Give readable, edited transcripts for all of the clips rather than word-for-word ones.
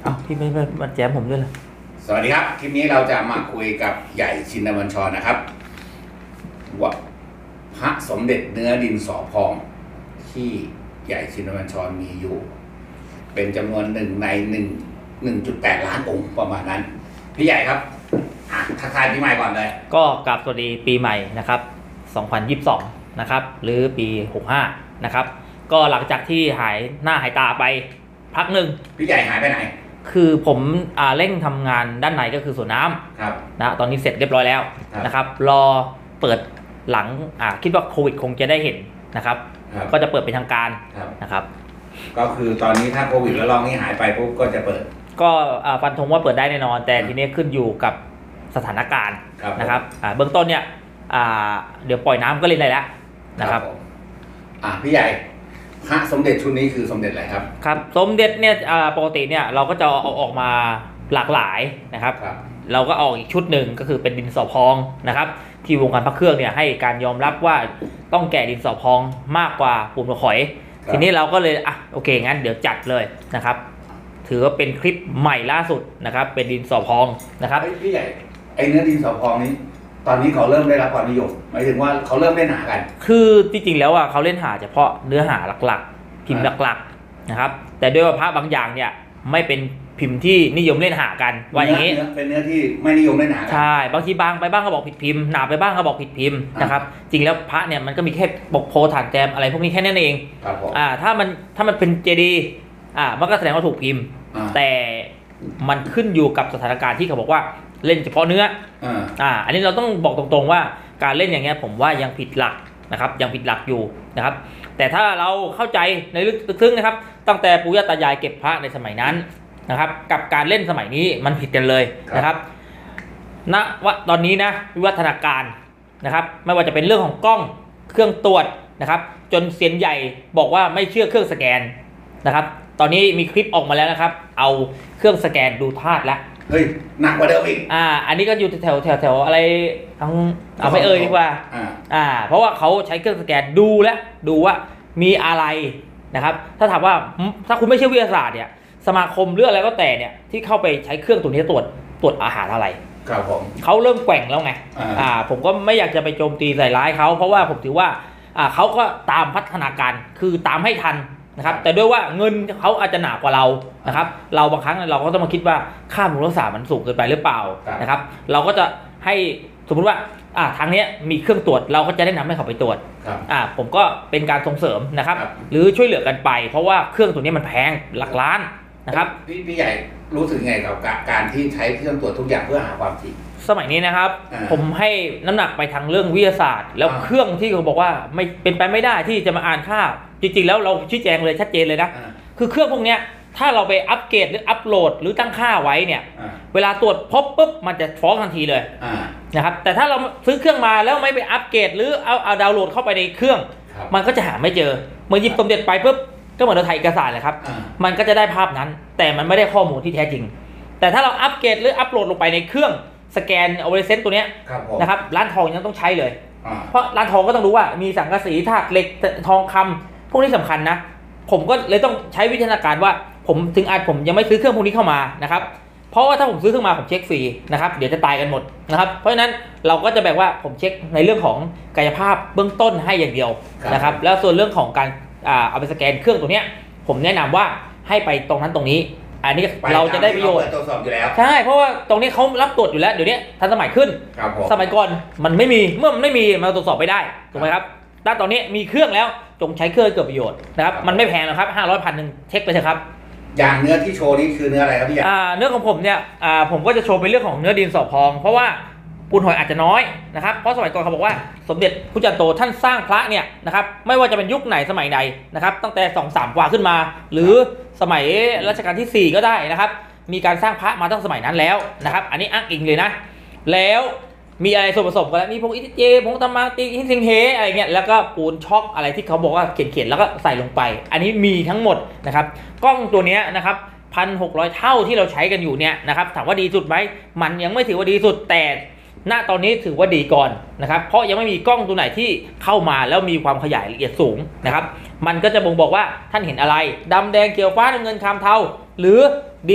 เอาพี่ไม่มาแจมผมด้วยเลยสวัสดีครับคลิปนี้เราจะมาคุยกับใหญ่ชินบัญชรนะครับว่าพระสมเด็จเนื้อดินสอพองที่ใหญ่ชินบัญชรมีอยู่เป็นจำนวนหนึ่งใน1.8 ล้านองค์ประมาณนั้นพี่ใหญ่ครับทักทายปีใหม่ก่อนเลยก็กราบสวัสดีปีใหม่นะครับ2022นะครับหรือปี65นะครับก็หลังจากที่หายหน้าหายตาไปพักหนึ่งพี่ใหญ่หายไปไหนคือผมเร่งทำงานด้านในก็คือสวนน้ำครับนะตอนนี้เสร็จเรียบร้อยแล้วนะครับรอเปิดหลังคิดว่าโควิดคงจะได้เห็นนะครับก็จะเปิดเป็นทางการนะครับก็คือตอนนี้ถ้าโควิดแล้วลองนี้หายไปปุ๊บก็จะเปิดก็ฟันธงว่าเปิดได้แน่นอนแต่ทีนี้ขึ้นอยู่กับสถานการณ์นะครับเบื้องต้นเนี่ยเดี๋ยวปล่อยน้ำก็เล่นได้แล้วนะครับพี่ใหญ่พระสมเด็จชุดนี้คือสมเด็จอะไรครับครับสมเด็จเนี่ยปกติเนี่ยเราก็จะเอาออกมาหลากหลายนะครับเราก็เอาอีกชุดหนึ่งก็คือเป็นดินสอพองนะครับที่วงการพระเครื่องเนี่ยให้การยอมรับว่าต้องแก่ดินสอพองมากกว่าปุ่มตะขอยทีนี้เราก็เลยโอเคงั้นเดี๋ยวจัดเลยนะครับถือว่าเป็นคลิปใหม่ล่าสุดนะครับเป็นดินสอพองนะครับพี่ใหญ่ไอเนื้อดินสอพองนี้ตอนนี้เขาเริ่มได้รับความนิยมหมายถึงว่าเขาเริ่มเล่นหากันคือจริงๆแล้วเขาเล่นหาเฉพาะเนื้อหาหลักๆพิมพ์หลักๆนะครับแต่ด้วยว่าพระบางอย่างเนี่ยไม่เป็นพิมพ์ที่นิยมเล่นหากันว่าอย่างนี้เป็นเนื้อที่ไม่นิยมเล่นหาใช่บางทีบางไปบ้างก็บอกผิดพิมพ์หนาไปบ้างก็บอกผิดพิมพ์นะครับจริงแล้วพระเนี่ยมันก็มีแค่ปกโพฐานแจมอะไรพวกนี้แค่นั้นเองถ้ามันเป็นเจดีมันก็แสดงว่าถูกพิมพ์แต่มันขึ้นอยู่กับสถานการณ์ที่เขาบอกว่าเล่นเฉพาะเนื้ออันนี้เราต้องบอกตรงๆว่าการเล่นอย่างเงี้ยผมว่ายังผิดหลักนะครับยังผิดหลักอยู่นะครับแต่ถ้าเราเข้าใจในลึกซึ้งนะครับตั้งแต่ปู่ย่าตายายเก็บพระในสมัยนั้นนะครับกับการเล่นสมัยนี้มันผิดกันเลยนะครับณว่าตอนนี้นะวิวัฒนาการนะครับไม่ว่าจะเป็นเรื่องของกล้องเครื่องตรวจนะครับจนเซียนใหญ่บอกว่าไม่เชื่อเครื่องสแกนนะครับตอนนี้มีคลิปออกมาแล้วนะครับเอาเครื่องสแกนดูธาตุแล้วเฮ้ยหนักกว่าเดิมอีกอันนี้ก็อยู่แถวอะไรทั้งไม่ดีกว่าเพราะว่าเขาใช้เครื่องสแกนดูแล้วดูว่ามีอะไรนะครับถ้าถามว่าถ้าคุณไม่เชื่อวิทยาศาสตร์เนี่ยสมาคมเรื่องอะไรก็แต่เนี่ยที่เข้าไปใช้เครื่องตัวนี้ตรวจอาหารอะไรครับผมเขาเริ่มแกว่งแล้วไงผมก็ไม่อยากจะไปโจมตีใส่ร้ายเขาเพราะว่าผมถือว่าเขาก็ตามพัฒนาการคือตามให้ทันนะครับแต่ด้วยว่าเงินเขาอาจจะหนากว่าเรานะครับเราบางครั้งเราก็ต้องมาคิดว่าค่าบำรุงรักษามันสูงเกินไปหรือเปล่านะครับเราก็จะให้สมมติว่าทางนี้มีเครื่องตรวจเราก็จะได้นำให้เขาไปตรวจผมก็เป็นการส่งเสริมนะครับหรือช่วยเหลือกันไปเพราะว่าเครื่องตัวนี้มันแพงหลักล้านนะครับพี่ใหญ่รู้สึกไงกับการที่ใช้เครื่องตรวจทุกอย่างเพื่อหาความจริงสมัยนี้นะครับผมให้น้ำหนักไปทางเรื่องวิทยาศาสตร์แล้วเครื่องที่เขาบอกว่าไม่เป็นไปไม่ได้ที่จะมาอ่านค่าจริงๆแล้วเราชี้แจงเลยชัดเจนเลยนะคือเครื่องพวกนี้ถ้าเราไปอัปเกรดหรืออัปโหลดหรือตั้งค่าไว้เนี่ยเวลาตรวจพบปุ๊บมันจะฟ้องทันทีเลยนะครับแต่ถ้าเราซื้อเครื่องมาแล้วไม่ไปอัปเกรดหรือเอาดาวน์โหลดเข้าไปในเครื่องมันก็จะหาไม่เจอเมื่อหยิบสมเด็จไปปุ๊บก็เหมือนเราถ่ายเอกสารเลยครับมันก็จะได้ภาพนั้นแต่มันไม่ได้ข้อมูลที่แท้จริงแต่ถ้าเราอัปเกรดหรืออัปโหลดลงไปในเครื่องสแกนเอาไว้เซนต์ตัวนี้นะครับร้านทองยังต้องใช้เลยเพราะร้านทองก็ต้องรู้ว่ามีสังกะสีธาตุเหล็กทองคำพวกนี้สำคัญนะผมก็เลยต้องใช้วิทยาการว่าผมยังไม่ซื้อเครื่องพวกนี้เข้ามานะครับเพราะว่าถ้าผมซื้อเครื่องมาผมเช็คฟรีนะครับเดี๋ยวจะตายกันหมดนะครับเพราะฉะนั้นเราก็จะแบ่งว่าผมเช็คในเรื่องของกายภาพเบื้องต้นให้อย่างเดียวนะครับแล้วส่วนเรื่องของการเอาไปสแกนเครื่องตัวนี้ผมแนะนำว่าให้ไปตรงนั้นตรงนี้อันนี้เราจะได้ประโยชน์ตรวจสอบอยู่แล้วใช่เพราะว่าตรงนี้เขารับตรวจอยู่แล้วเดี๋ยวนี้ทันสมัยขึ้นสมัยก่อนมันไม่มีเมื่อมันไม่มีมันตรวจสอบไม่ได้ถูกไหมครับแต่ตอนนี้มีเครื่องแล้วจงใช้เครื่องเกิดประโยชน์นะครับมันไม่แพงหรอกครับ500-1,000เช็คไปเถอะครับอย่างเนื้อที่โชว์นี้คือเนื้ออะไรครับพี่ใหญ่เนื้อของผมเนี่ยผมก็จะโชว์เป็นเรื่องของเนื้อดินสอพองเพราะว่าปูนหอยอาจจะน้อยนะครับเพราะสมัยก่อนเขาบอกว่าสมเด็จพระจันทร์โตท่านสร้างพระเนี่ยนะครับไม่ว่าจะเป็นยุคไหนสมัยใดนะครับตั้งแต่2-3 กว่าขึ้นมาหรือสมัยรัชกาลที่4ก็ได้นะครับมีการสร้างพระมาตั้งสมัยนั้นแล้วนะครับอันนี้อ้างอิงเลยนะแล้วมีอะไรส่วนผสมกันแล้วมีพวกอิฐเจผงตะมาตีหินซิงเฮอะไรเงี้ยแล้วก็ปูนช็อกอะไรที่เขาบอกว่าเขียนแล้วก็ใส่ลงไปอันนี้มีทั้งหมดนะครับกล้องตัวนี้นะครับ1,600 เท่าที่เราใช้กันอยู่เนี่ยนะครับถามว่าดีสุดไหมมันยังไม่ถือว่าดีสุดแต่ณตอนนี้ถือว่าดีก่อนนะครับเพราะยังไม่มีกล้องตัวไหนที่เข้ามาแล้วมีความขยายละเอียดสูงนะครับมันก็จะบ่งบอกว่าท่านเห็นอะไรดำแดงเขียวฟ้าน้ำเงินครามเทาหรือดิน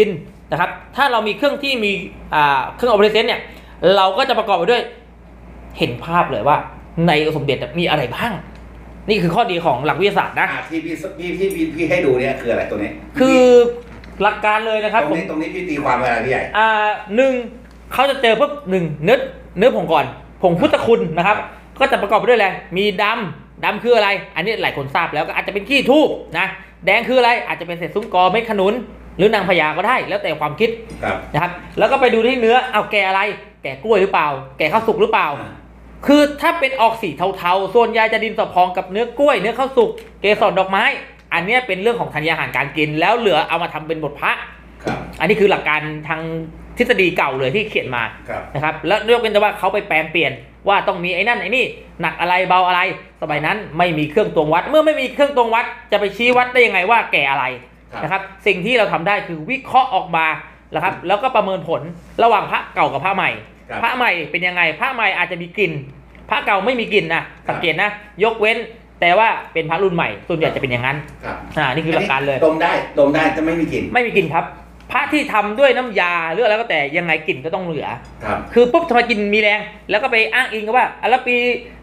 นะครับถ้าเรามีเครื่องที่มีเครื่องออเปอเรชั่นเนี่ยเราก็จะประกอบไปด้วยเห็นภาพเลยว่าในสมเด็จมีอะไรบ้างนี่คือข้อดีของหลักวิทยาศาสตร์นะที่พี่ให้ดูเนี่ยคืออะไรตัวนี้คือหลักการเลยนะครับตรงนี้พี่ตีความอะไรพี่ใหญ่หนึ่งเขาจะเจอปุ๊บหนึ่งเนื้อผงก่อนผงพุทธคุณนะครับก็จะประกอบไปด้วยอะไรมีดำคืออะไรอันนี้หลายคนทราบแล้วก็อาจจะเป็นขี้ทูบนะแดงคืออะไรอาจจะเป็นเศษซุ้มกอเม็ดขนุนหรือนางพญาก็ได้แล้วแต่ความคิดนะครับแล้วก็ไปดูที่เนื้อเอาแก่อะไรแก่กล้วยหรือเปล่าแก่ข้าวสุกหรือเปล่าคือถ้าเป็นออกสีเทาๆส่วนใหญ่จะดินสอพองกับเนื้อกล้วยเนื้อข้าวสุกเกสรดอกไม้อันนี้เป็นเรื่องของธัญญาหารการกินแล้วเหลือเอามาทำเป็นบทพระอันนี้คือหลักการทางทฤษฎีเก่าเลยที่เขียนมานะครับแล้วยกเป็นแต่ว่าเขาไปแปลงเปลี่ยนว่าต้องมีไอ้นั่นไอ้นี่หนักอะไรเบาอะไรสมัยนั้นไม่มีเครื่องตวงวัดเมื่อไม่มีเครื่องตวงวัดจะไปชี้วัดได้ยังไงว่าแก่อะไรนะครับสิ่งที่เราทำได้คือวิเคราะห์ออกมานะครับแล้วก็ประเมินผลระหว่างพระเก่ากับพระใหม่พระใหม่เป็นยังไงพระใหม่อาจจะมีกลิ่นพระเก่าไม่มีกลิ่นนะสังเกตนะยกเว้นแต่ว่าเป็นพระรุ่นใหม่ส่วนใหญ่จะเป็นอย่างนั้นนี่คือหลักการเลยดมได้จะไม่มีกลิ่นครับพระที่ทำด้วยน้ำยาหรืออะไรก็แต่ยังไงกลิ่นก็ต้องเหลือคือปุ๊บทำไมกลิ่นมีแรงแล้วก็ไปอ้างอิงกับว่าแล้วปี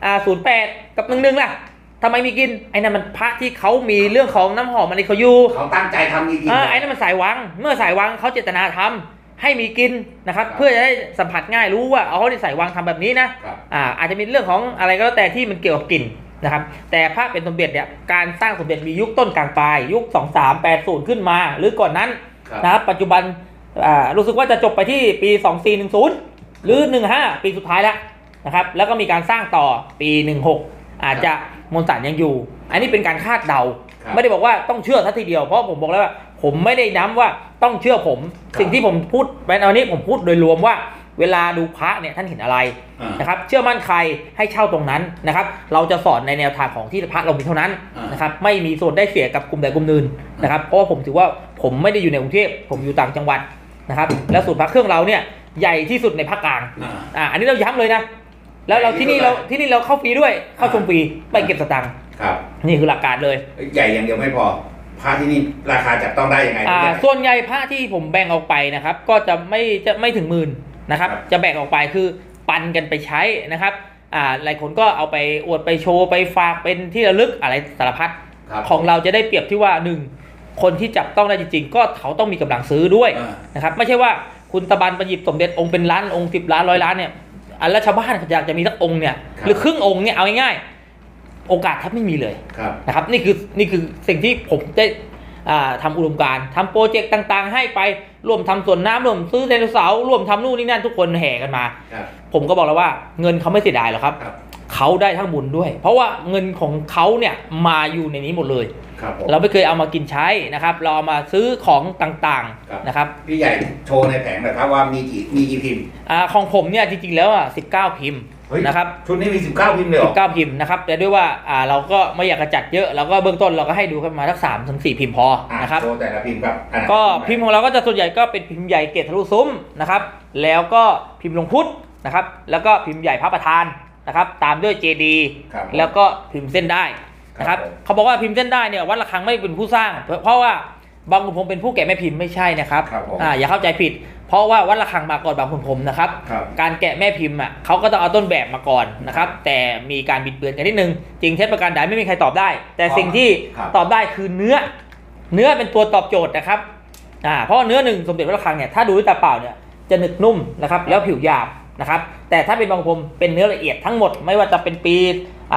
08กับ11ล่ะทำไมมีกลิ่นไอ้นั่นมันพระที่เขามีเรื่องของน้ำหอมอะไรเขาอยู่เขาตั้งใจทำมีกลิ่นไอ้นั่นมันสายวังเมื่อสายวังเขาเจตนาทำให้มีกลิ่นนะครับเพื่อจะได้สัมผัสง่ายรู้ว่าเขาได้สายวังทำแบบนี้นะอาจจะมีเรื่องของอะไรก็แล้วแต่ที่มันเกี่ยวกับกลิ่นนะครับแต่พระเป็นสมเด็จเนี่ยการสร้างสมเด็จมียุคต้นกลางปลายยุค2380ขึ้นมาหรือก่อนนั้นนะครับปัจจุบันรู้สึกว่าจะจบไปที่ปี2410หรือ15ปีสุดท้ายแล้วนะครับแล้วก็มีการสร้างต่อปี16อาจจะมวลสารยังอยู่อันนี้เป็นการคาดเดาไม่ได้บอกว่าต้องเชื่อทันทีเดียวเพราะผมบอกแล้วว่าผมไม่ได้ย้ำว่าต้องเชื่อผมสิ่งที่ผมพูดในวันนี้ผมพูดโดยรวมว่าเวลาดูพระเนี่ยท่านเห็นอะไรนะครับเชื่อมั่นใครให้เช่าตรงนั้นนะครับเราจะสอนในแนวทางของที่พระเรามีเท่านั้นนะครับไม่มีส่วนได้เสียกับกลุ่มใดกลุ่มหนึ่งนะครับเพราะว่าผมถือว่าผมไม่ได้อยู่ในกรุงเทพผมอยู่ต่างจังหวัดนะครับแล้วศูนย์พระเครื่องเราเนี่ยใหญ่ที่สุดในภาคกลางอันนี้เราย้ำเลยนะแล้วเราที่นี่เราเข้าฟรีด้วยเข้าชมฟรีไม่เก็บสตางค์นี่คือหลักการเลยใหญ่อย่างเดียวไม่พอพระที่นี่ราคาจับต้องได้ยังไงส่วนใหญ่พระที่ผมแบ่งออกไปนะครับก็จะไม่ถึง10,000นะครับจะแบ่งออกไปคือปันกันไปใช้นะครับหลายคนก็เอาไปอวดไปโชว์ไปฝากเป็นที่ระลึกอะไรสารพัดของเราจะได้เปรียบที่ว่า1คนที่จับต้องได้จริงๆก็เขาต้องมีกำลังซื้อด้วยนะครับไม่ใช่ว่าคุณตะบันไปหยิบสมเด็จองค์เป็นล้านองค์10 ล้าน100 ล้านเนี่ยแล้วชาวบ้านอยากจะมีสักองค์เนี่ยหรือครึ่งองค์เนี่ยเอาง่ายๆโอกาสแทบไม่มีเลยนะครับนี่คือสิ่งที่ผมได้ทำอุดมการณ์ทำโปรเจกต์ต่างๆให้ไปร่วมทำสวนน้ำร่วมซื้อไดโนเสาร์ร่วมทำนู่นนี่นั่นทุกคนแห่กันมาผมก็บอกแล้วว่าเงินเขาไม่เสียดายหรอกครับเขาได้ทั้งบุญด้วยเพราะว่าเงินของเขาเนี่ยมาอยู่ในนี้หมดเลยเราไม่เคยเอามากินใช้นะครับเราเอามาซื้อของต่างๆนะครับพี่ใหญ่โชว์ในแผงหน่อยครับว่ามีกี่พิมพ์ของผมเนี่ยจริงๆแล้ว19 พิมพ์นะครับชุดนี้มี19 พิมพ์เลยเหรอ 19 พิมพ์นะครับแต่ด้วยว่าเราก็ไม่อยากจะจัดเยอะเราก็เบื้องต้นเราก็ให้ดูขึ้นมาสัก3-4 พิมพ์พอนะครับโชว์แต่ละพิมพ์ครับก็พิมพ์ของเราก็จะส่วนใหญ่ก็เป็นพิมพ์ใหญ่เกศทะลุซุ้มนะครับแล้วก็พิมพ์หลวงพุทธนะครับแล้วก็พิมพ์ใหญ่พระประธานนะครับตามด้วยเจดีย์แล้วก็พิมพ์เส้นได้นะครับเขาบอกว่าพิมพ์เส้นได้เนี่ยวัดระฆังไม่เป็นผู้สร้างเพราะว่าบางขุนพรหมเป็นผู้แกะแม่พิมพ์ไม่ใช่นะครับอย่าเข้าใจผิดเพราะว่าวัดระฆังมาก่อนบางขุนพรหมนะครับการแกะแม่พิมพ์เขาก็ต้องเอาต้นแบบมาก่อนนะครับแต่มีการบิดเบือนกันนิดนึงจริงเท็จประการใดไม่มีใครตอบได้แต่สิ่งที่ตอบได้คือเนื้อเป็นตัวตอบโจทย์นะครับเพราะเนื้อหนึ่งสมเด็จวัดระฆังเนี่ยถ้าดูด้วยตาเปล่าเนี่ยจะหนึบนุ่มนะครับแล้วผิวหยาบนะครับแต่ถ้าเป็นบางขุนพรหมเป็นเนื้อละเอียดทั้งหมดไม่ว่าจะเป็นปี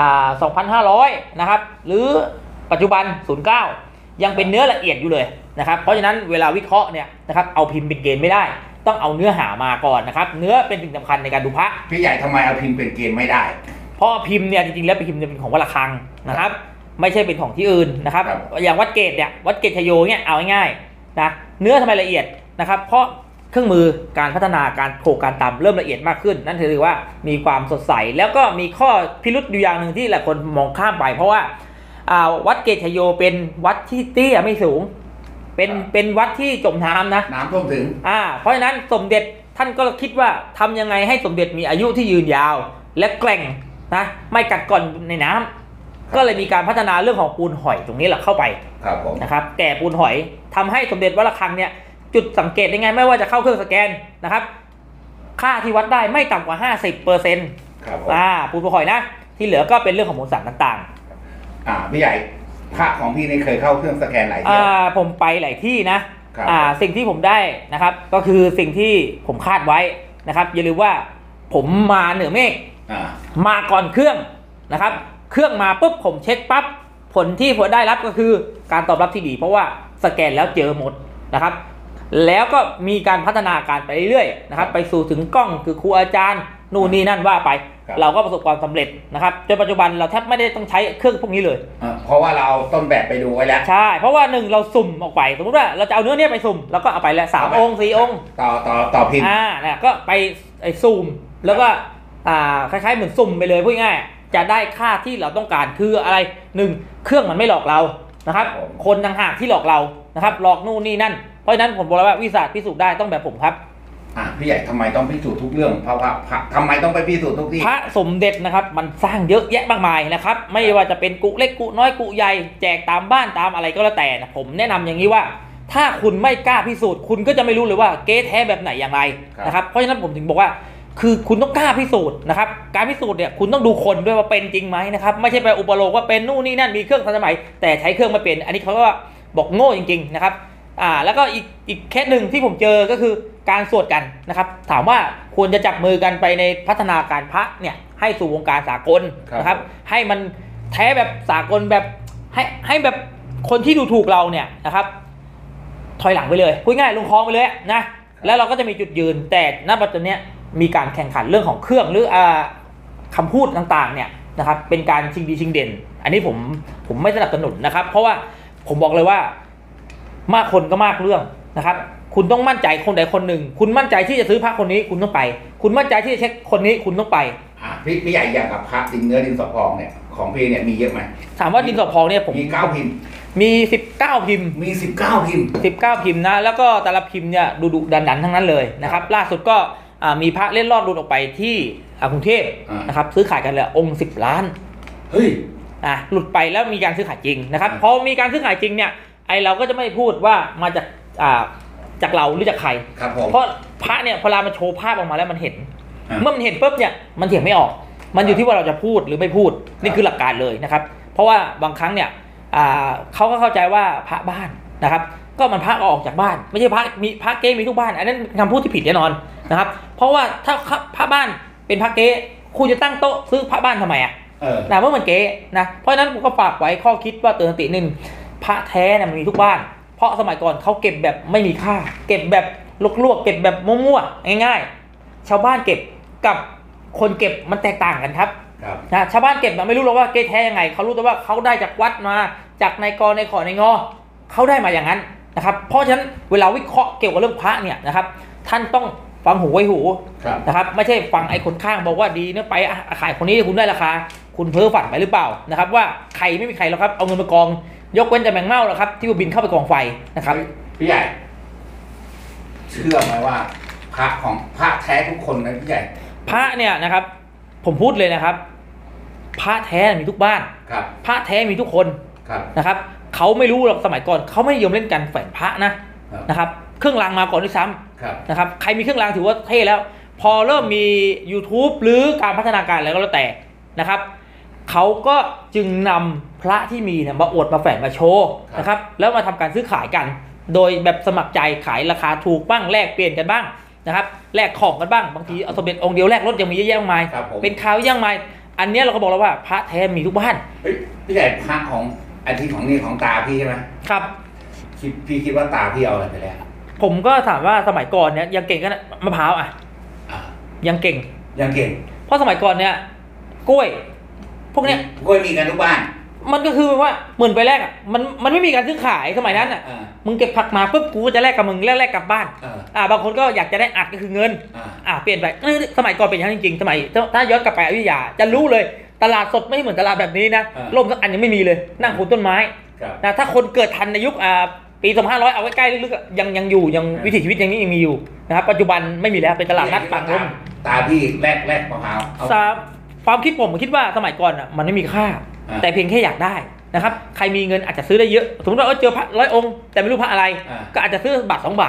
2500นะครับหรือปัจจุบัน09ยังเป็นเนื้อละเอียดอยู่เลยนะครับเพราะฉะนั้นเวลาวิเคราะห์เนี่ยนะครับเอาพิมพ์เป็นเกณฑ์ไม่ได้ต้องเอาเนื้อหามาก่อนนะครับเนื้อเป็นสิ่งสำคัญในการดูพระพี่ใหญ่ทำไมเอาพิมพ์เป็นเกณฑ์ไม่ได้เพราะพิมพ์เนี่ยจริงๆแล้วพิมพ์เป็นของวัดระฆังนะครับไม่ใช่เป็นของที่อื่นนะครับอย่างวัดเกตเนี่ยวัดเกตชโยเนี่ยเอาง่ายๆนะเนื้อทำไมละเอียดนะครับเพราะเครื่องมือการพัฒนาการโขกการตำเริ่มละเอียดมากขึ้นนั่นถือว่ามีความสดใสแล้วก็มีข้อพิรุธอยู่อย่างหนึ่งที่หลายคนมองข้ามไปเพราะว่าวัดเกตชโยเป็นวัดที่เตี้ยไม่สูงเป็นวัดที่จมน้ำนะน้ำท่วมถึงเพราะฉะนั้นสมเด็จท่านก็คิดว่าทำยังไงให้สมเด็จมีอายุที่ยืนยาวและแกร่งนะไม่กัดก่อนในน้ำก็เลยมีการพัฒนาเรื่องของปูนหอยตรงนี้แหละเข้าไปนะครับแก่ปูนหอยทำให้สมเด็จวัดระฆังเนี่ยจุดสังเกตยังไงไม่ว่าจะเข้าเครื่องสแกนนะครับค่าที่วัดได้ไม่ต่ำกว่า 50% ครับปูนปลาหอยนะที่เหลือก็เป็นเรื่องของมวลสารต่างๆพี่ใหญ่พระของพี่นี่เคยเข้าเครื่องสแกนหลายที่ผมไปหลายที่นะสิ่งที่ผมได้นะครับก็คือสิ่งที่ผมคาดไว้นะครับอย่าลืมว่าผมมาเหนือเมฆมาก่อนเครื่องนะครับเครื่องมาปุ๊บผมเช็คปั๊บผลที่ผมได้รับก็คือการตอบรับที่ดีเพราะว่าสแกนแล้วเจอหมดนะครับแล้วก็มีการพัฒนาการไปเรื่อยๆนะครับไปสู่ถึงกล้องคือครูอาจารย์นู่นนี่นั่นว่าไปเราก็ประสบความสำเร็จนะครับจนปัจจุบันเราแทบไม่ได้ต้องใช้เครื่องพวกนี้เลยเพราะว่าเราเอาต้นแบบไปดูไว้แล้วใช่เพราะว่า1เราสุ่มออกไปสมมติว่าเราจะเอาเนื้อเนี้ยไปสุ่มแล้วก็เอาไปแล้ว3 องค์ 4 องค์ต่อพิมพ์เนี่ยก็ไปสุ่มแล้วก็คล้ายๆเหมือนสุ่มไปเลยพูดง่ายจะได้ค่าที่เราต้องการคืออะไร1เครื่องมันไม่หลอกเรานะครับคนต่างหากที่หลอกเรานะครับหลอกนู่นนี่นั่นเพราะฉะนั้นผมบอกแล้วว่าวิชาพิสูจน์ได้ต้องแบบผมครับพี่ใหญ่ทำไมต้องพิสูจน์ทุกเรื่องเพราะว่าทำไมต้องไปพิสูจน์ทุกที่พระสมเด็จนะครับมันสร้างเยอะแยะมากมายนะครับไม่ว่าจะเป็นกุเล็กกุน้อยกุใหญ่แจกตามบ้านตามอะไรก็แล้วแต่นะผมแนะนำอย่างนี้ว่าถ้าคุณไม่กล้าพิสูจน์คุณก็จะไม่รู้เลยว่าเก๊แท้แบบไหนอย่างไรนะครับเพราะฉะนั้นผมถึงบอกว่าคือคุณต้องกล้าพิสูจน์นะครับการพิสูจน์เนี่ยคุณต้องดูคนด้วยว่าเป็นจริงไหมนะครับไม่ใช่ไปอุปโลกว่าเป็นนู่นนี่นั่นมีเครื่องทันสมัยแต่ใช้เครื่องไม่เป็นอันนี้เขาก็บอกโง่จริงๆนะครับแล้วก็อีกเคสหนึ่งที่ผมเจอก็คือการสวดกันนะครับถามว่าควรจะจับมือกันไปในพัฒนาการพระเนี่ยให้สู่วงการสากลนะครับให้มันแท้แบบสากลแบบให้แบบคนที่ดูถูกเราเนี่ยนะครับถอยหลังไปเลยพูดง่ายลงคลองไปเลยนะแล้วเราก็จะมีจุดยืนแต่ณปัจจุบันนี้มีการแข่งขันเรื่องของเครื่องหรือคำพูดต่างๆเนี่ยนะครับเป็นการชิงดีชิงเด่นอันนี้ผมไม่สนับสนุนนะครับเพราะว่าผมบอกเลยว่ามากคนก็มากเรื่องนะครับคุณต้องมั่นใจคนใดคนหนึ่งคุณมั่นใจที่จะซื้อพระคนนี้คุณต้องไปคุณมั่นใจที่จะเช็คคนนี้คุณต้องไปพี่ใหญ่อย่างกับพระดินเนื้อดินสอพองเนี่ยของพี่เนี่ยมีเยอะไหมถามว่าดินสอพองเนี่ยผมมี9พิมพ์มี19พิมพ์มี19พิมพ์ 19พิมพ์นะแล้วก็แต่ละพิมพ์เนี่ยดุดันทั้งนั้นเลยนะครับล่าสุดก็มีพระเล่นรอดหลุดออกไปที่กรุงเทพนะครับซื้อขายกันเลยองค์10 ล้านเฮ้ยหลุดไปแล้วมีการซื้อขายจริงนะครับพอมีการซื้อขายจริงเนี่ยเราก็จะไม่พูดว่ามาจากเราหรือจากใครเพราะพระเนี่ยพอมันโชว์ภาพออกมาแล้วมันเห็นเมื่อมันเห็นปุ๊บเนี่ยมันเถียงไม่ออกมันอยู่ที่ว่าเราจะพูดหรือไม่พูดนี่คือหลักการเลยนะครับเพราะว่าบางครั้งเนี่ยเขาก็เข้าใจว่าพระบ้านนะครับก็มันพระออกจากบ้านไม่ใช่พระมีพระเก๊มีทุกบ้านอันนั้นคำพูดที่ผิดแน่นอนนะครับเพราะว่าถ้าพระบ้านเป็นพระเก๊คุณจะตั้งโต๊ะซื้อพระบ้านทำไมเมื่อมันเก๊นะเพราะฉะนั้นผมก็ฝากไว้ข้อคิดว่าเตือนสตินึงพระแท้เนี่ยมันมีทุกบ้านเพราะสมัยก่อนเขาเก็บแบบไม่มีค่าเก็บแบบลวกๆเก็บแบบมั่วๆง่ายๆชาวบ้านเก็บกับคนเก็บมันแตกต่างกันครับนะชาวบ้านเก็บไม่รู้หรอกว่าเก๊แท้ยังไงเขารู้แต่ว่าเขาได้จากวัดมาจากในกอในขอในงอเขาได้มาอย่างนั้นนะครับเพราะฉะนั้นเวลาวิเคราะห์เกี่ยวกับเรื่องพระเนี่ยนะครับท่านต้องฟังหูไว้หูนะครับไม่ใช่ฟังไอ้คนข้างบอกว่าดีเนี่ยไปขายคนนี้คุณได้ราคาคุณเพ้อฝันไปหรือเปล่านะครับว่าใครไม่มีใครหรอกครับเอาเงินมากองยกเว้นแต่แมงเม่าแล้วครับที่บินเข้าไปกองไฟนะครับพี่ใหญ่เชื่อไหมว่าพระแท้ทุกคนนะพี่ใหญ่พระเนี่ยนะครับผมพูดเลยนะครับพระแท้มีทุกบ้านพระแท้มีทุกคนนะครับเขาไม่รู้หรอกสมัยก่อนเขาไม่นิยมเล่นกันแฝงพระนะครับเครื่องรางมาก่อนด้วยซ้ำนะครับใครมีเครื่องรางถือว่าเท่แล้วพอเริ่มมี YouTube หรือการพัฒนาการอะไรก็แล้วแต่นะครับเขาก็จึงนำพระที่มีเนี่ยมาอวดมาแฝงมาโชว์นะครับแล้วมาทำการซื้อขายกันโดยแบบสมัครใจขายราคาถูกบ้างแลกเปลี่ยนกันบ้างนะครับแลกของกันบ้างบางทีเอาสมเด็จองค์เดียวแลกรถยังมีเยอะแยะมากมายเป็นข่าวเยอะมากมายอันนี้เราก็บอกแล้วว่าพระแท้มีทุกบ้านพี่ใหญ่พระของอันที่ของนี่ของตาพี่ใช่ไหมครับพี่คิดว่าตาพี่เอาอะไรไปแล้วผมก็ถามว่าสมัยก่อนเนี่ยยังเก่งกันมะพร้าวยังเก่งเพราะสมัยก่อนเนี่ยกล้วยพวกเนี้ยกล้วยมีกันทุกบ้านมันก็คือว่าเหมือนไปแรกมันไม่มีการซื้อขายสมัยนั้นมึงเก็บผักมาปุ๊บกูจะแลกกับมึงแลกกลับบ้านบางคนก็อยากจะได้อัดก็คือเงินเปลี่ยนไปสมัยก่อนเป็นอย่างนั้นจริงๆสมัยถ้าย้อนกลับไปอยุธยาจะรู้เลยตลาดสดไม่เหมือนตลาดแบบนี้นะร่มสักอันยังไม่มีเลยนั่งปลูกต้นไม้นะถ้าคนเกิดทันในยุคปี2500เอาใกล้ๆลึกๆยังอยู่ยังวิถีชีวิตอย่างนี้ยังมีอยู่นะครับปัจจุบันไม่มีแล้วเป็นตลาดนัดฝั่งร่มตาพี่แลกมะพร้าวความคิดผมคิดว่าสมัยก่อนมันไม่มีค่าแต่เพียงแค่อยากได้นะครับใครมีเงินอาจจะซื้อได้เยอะสมมติว่าเจอพระ100 องค์แต่ไม่รู้พระอะไรก็อาจจะซื้อบาท2 บาท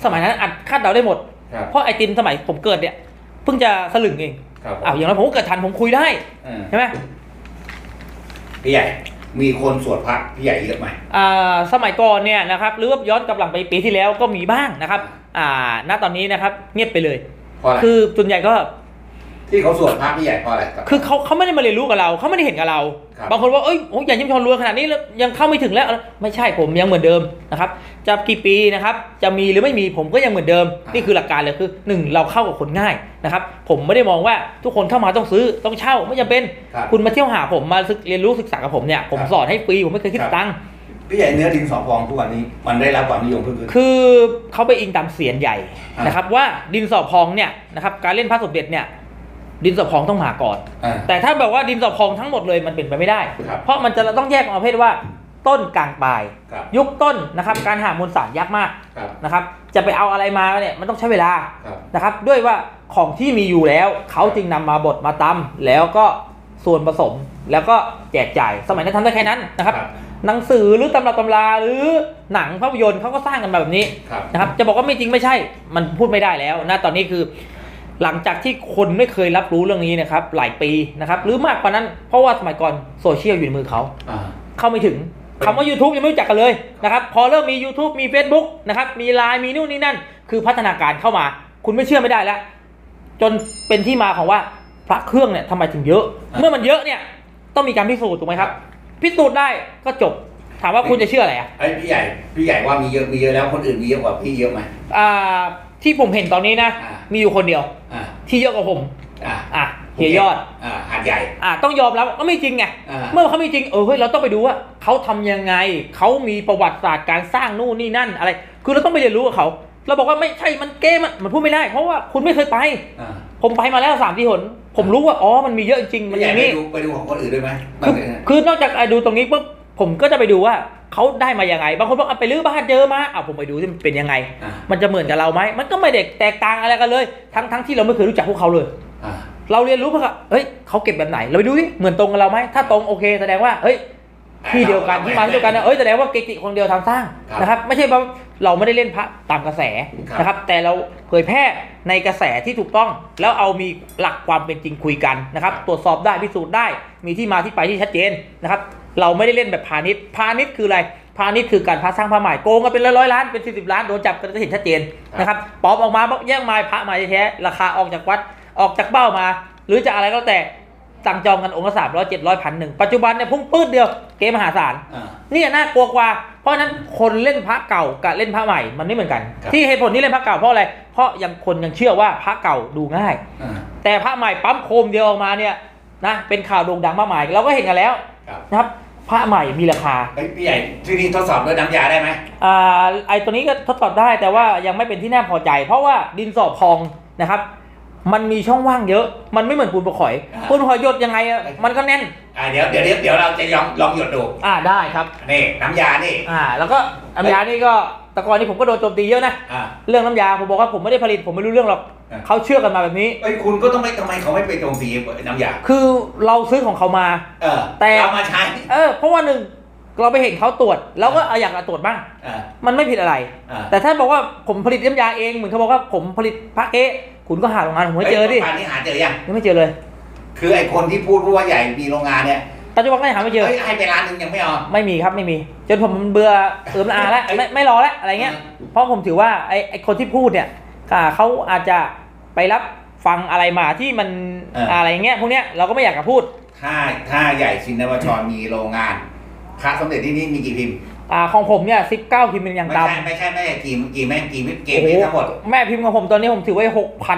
สมัยนั้นอาจคาดเดาได้หมดเพราะไอติมสมัยผมเกิดเนี่ยเพิ่งจะสลึงเองอย่างนั้นผมก็เกิดทันผมคุยได้ใช่ไหมพี่ใหญ่มีคนสวดพระพี่ใหญ่เยอะไหมสมัยก่อนเนี่ยนะครับหรือว่าย้อนกลับหลังไปปีที่แล้วก็มีบ้างนะครับณตอนนี้นะครับเงียบไปเลยคือส่วนใหญ่ก็ที่เขาสวดพระพี่ใหญ่เพราะอะไรคือเขาไม่ได้มาเรียนรู้กับเราเขาไม่ได้เห็นกับเราบางคนว่าเอ้ยโอ้ยใหญ่ชินบัญชรรวยขนาดนี้แล้วยังเข้าไม่ถึงแล้วไม่ใช่ผมยังเหมือนเดิมนะครับจะกี่ปีนะครับจะมีหรือไม่มีผมก็ยังเหมือนเดิมนี่คือหลักการเลยคือ1เราเข้ากับคนง่ายนะครับผมไม่ได้มองว่าทุกคนเข้ามาต้องซื้อต้องเช่าไม่จำเป็นคุณมาเที่ยวหาผมมาเรียนรู้ศึกษากับผมเนี่ยผมสอนให้ฟรีผมไม่เคยคิดตังค์พี่ใหญ่เนื้อดินสอพองทุกวันนี้มันได้รับความนิยมเพิ่มขึ้นคือเขาไปอิงตามเสียนใหญ่นะครับว่าดินสอพองเนี่ยนะครับการเล่นพระสมเด็จเนี่ยดินสอพองต้องมาก่อนแต่ถ้าแบบว่าดินสอพองทั้งหมดเลยมันเป็นไปไม่ได้เพราะมันจะต้องแยกออกประเภทว่าต้นกลางปลายยุคต้นนะครับการหามวลสารยากมากนะครับจะไปเอาอะไรมาเนี่ยมันต้องใช้เวลานะครับด้วยว่าของที่มีอยู่แล้วเขาจึงนำมาบดมาตำแล้วก็ส่วนผสมแล้วก็แจกจ่ายสมัยนั้นทำได้แค่นั้นนะครับหนังสือหรือตำราหรือหนังภาพยนตร์เขาก็สร้างกันมาแบบนี้นะครับจะบอกว่าไม่จริงไม่ใช่มันพูดไม่ได้แล้วนะตอนนี้คือหลังจากที่คนไม่เคยรับรู้เรื่องนี้นะครับหลายปีนะครับหรือมากกว่านั้นเพราะว่าสมัยก่อนโซเชียลอยู่ในมือเขาเข้าไม่ถึงคำว่า YouTube ยังไม่รู้จักกันเลยนะครับพอเริ่มมี YouTube มี Facebook นะครับมี LINE มีนู่นนี่นั่นคือพัฒนาการเข้ามาคุณไม่เชื่อไม่ได้แล้วจนเป็นที่มาของว่าพระเครื่องเนี่ยทำไมถึงเยอะเมื่อมันเยอะเนี่ยต้องมีการพิสูจน์ถูกไหมครับพิสูจน์ได้ก็จบถามว่าคุณจะเชื่ออะไรพี่ใหญ่ว่ามีเยอะแล้วคนอื่นมีเยอะกว่าพี่เยอะไหมที่ผมเห็นตอนนี้นะมีอยู่คนเดียวที่เยอะกว่าผมเฮียยอดหาดใหญ่ต้องยอมรับก็ไม่จริงไงเมื่อเขาไม่จริงเฮ้ยเราต้องไปดูว่าเขาทำยังไงเขามีประวัติศาสตร์การสร้างนู่นนี่นั่นอะไรคือเราต้องไปเรียนรู้กับเขาเราบอกว่าไม่ใช่มันเกมมันพูดไม่ได้เพราะว่าคุณไม่เคยไปผมไปมาแล้ว3 ที่หนผมรู้ว่ามันมีเยอะจริงมันอย่างนี้ไปดูของคนอื่นด้วยไหมคือนอกจากดูตรงนี้ปุ๊บผมก็จะไปดูว่าเขาได้มายังไงบางคนบอกไปรื้อบ้านเจอมาผมไปดูที่มันเป็นยังไงมันจะเหมือนกับเราไหมมันก็ไม่เด็กแตกต่างอะไรกันเลยทั้งที่เราไม่เคยรู้จักพวกเขาเลยเราเรียนรู้เพื่อเฮ้ยเขาเก็บแบบไหนเราไปดูดิเหมือนตรงกับเราไหมถ้าตรงโอเคแสดงว่าเฮ้ยที่เดียวกันที่มาที่เดียวกันนะแสดงว่าเกจิคนเดียวทำสร้างนะครับไม่ใช่ว่าเราไม่ได้เล่นพระตามกระแสนะครับแต่เราเผยแพร่ในกระแสที่ถูกต้องแล้วเอามีหลักความเป็นจริงคุยกันนะครับตรวจสอบได้พิสูจน์ได้มีที่มาที่ไปที่ชัดเจนนะครับเราไม่ได้เล่นแบบพาณิชย์คืออะไรพาณิชย์คือการพระสร้างพระใหม่โกงกันเป็น100 ล้านเป็น40 ล้านโดนจับก็จะเห็นชัดเจนนะครับปลอมออกมาแย่งไม้พระมาแท้ราคาออกจากวัดออกจากเบ้ามาหรือจะอะไรก็แต่สั่งจองกันองค์ละ300 700 1,000ปัจจุบันเนี่ยพุ่งปื้ดเดียวเกมมหาศาลนี่น่ากลัวกว่าเพราะนั้นคนเล่นพระเก่ากับเล่นพระใหม่มันไม่เหมือนกันที่เหตุผลที่เล่นพระเก่าเพราะอะไรเพราะคนยังเชื่อว่าพระเก่าดูง่ายแต่พระใหม่ปั๊มโคมเดียวออกมาเนี่ยนะเป็นข่าวโด่งดังมากมายเราก็เห็นกันแล้วนะครับพระใหม่มีราคาพี่ใหญ่ที่นี่ทดสอบด้วยน้ำยาได้ไหมไอตัวนี้ก็ทดสอบได้แต่ว่ายังไม่เป็นที่น่าพอใจเพราะว่าดินสอพองนะครับมันมีช่องว่างเยอะมันไม่เหมือนปูนประข่อยปูนประข่อยหยดยังไงมันก็แน่นเดี๋ยวเราจะลองหยดดูได้ครับนี่น้ำยานี่แล้วก็น้ำยานี่ก็แต่ก่อนนี้ผมก็โดนโจมตีเยอะนะเรื่องน้ำยาผมบอกว่าผมไม่ได้ผลิตผมไม่รู้เรื่องหรอกเขาเชื่อกันมาแบบนี้คุณก็ต้องไม่ทำไมเขาไม่ไปโจมตีน้ำยาคือเราซื้อของเขามาแต่เรามาใช้เพราะว่าเราไปเห็นเขาตรวจแล้วก็อยากจะตรวจบ้างมันไม่ผิดอะไรแต่ถ้าบอกว่าผมผลิตน้ำยาเองเหมือนเขาบอกว่าผมผลิตพระเก๊คุณก็หาโรงงานผมไม่เจอดิป่านนี้หาเจอยังไม่เจอเลยคือไอ้คนที่พูดว่าใหญ่มีโรงงานเนี่ยปัจจุบันก็หาไม่เจอให้ไปร้านนึงยังไม่เอาไม่มีครับไม่มีจนผมเบื่อแล้วไม่รอแล้วอะไรเงี้ยเพราะผมถือว่าไอ้คนที่พูดเนี่ยเขาอาจจะไปรับฟังอะไรมาที่มันอะไรเงี้ยพวกเนี้ยเราก็ไม่อยากจะพูดถ้าใหญ่ชินบัญชรมีโรงงานพระสมเด็จที่นี่มีกี่พิมพ์ของผมเนี่ย19 พิมพ์เป็นอย่างต่ำไม่ใช่กี่ทั้งหมดแม่พิมพ์ของผมตอนนี้ผมถือไว้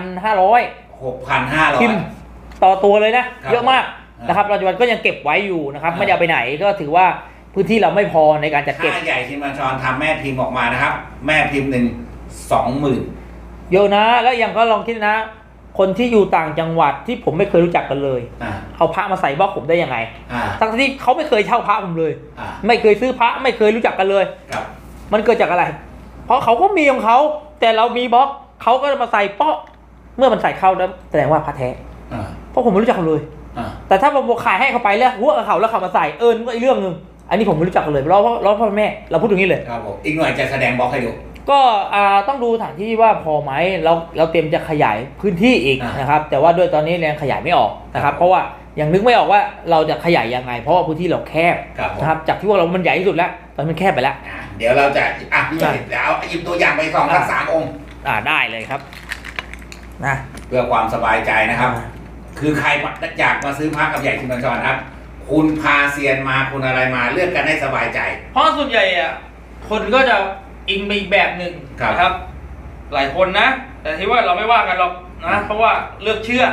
6,500พิมพ์ต่อตัวเลยนะเยอะมากนะครับปัจจุบันก็ยังเก็บไว้อยู่นะครับไม่ได้เอาไปไหนก็ถือว่าพื้นที่เราไม่พอในการจัดเก็บใหญ่ชินบัญชรทำแม่พิมพ์ออกมานะครับแม่พิมพ์หนึ่ง20,000 เยอะนะแล้วยังก็ลองคิดนะคนที่อยู่ต่างจังหวัดที่ผมไม่เคยรู้จักกันเลยเอาพระมาใส่บล็อกผมได้ยังไงทั้งที่เขาไม่เคยเช่าพระผมเลยไม่เคยซื้อพระไม่เคยรู้จักกันเลยมันเกิดจากอะไร เพราะเขาก็มีของเขาแต่เรามีบล็อกเขาก็มาใส่เปาะเมื่อมันใส่เข้าแล้วแสดงว่าพระแท้เพราะผมไม่รู้จักเขาเลยแต่ถ้าผมขายให้เขาไปแล้วหัวกับเขาแล้วเขามาใส่ก็อีกเรื่องนึงอันนี้ผมไม่รู้จักกันเลยเพราะพ่อแม่เราพูดตรงนี้เลยครับผมอีกหน่อยจะแสดงบล็อกให้ดูก็ต้องดูสถานที่ว่าพอไหมเราเตรียมจะขยายพื้นที่อีกนะครับแต่ว่าด้วยตอนนี้แรงขยายไม่ออกนะครับเพราะว่ายังนึกไม่ออกว่าเราจะขยายยังไงเพราะว่าพื้นที่เราแคบนะครับจากที่ว่าเรามันใหญ่ที่สุดแล้วตอนนี้มันแคบไปแล้วเดี๋ยวเราจะเดี๋ยวเอาหยิบตัวอย่างไป2-3 องค์ได้เลยครับนะเพื่อความสบายใจนะครับคือใครอยากมาซื้อพระกับใหญ่ชินบัญชรครับคุณพาเซียนมาคุณอะไรมาเลือกกันให้สบายใจเพราะส่วนใหญ่คนก็จะอิงไปอีกแบบหนึ่งนะครับหลายคนนะแต่ที่ว่าเราไม่ว่ากันหรอกนะเพราะว่าเลือกเชื่อ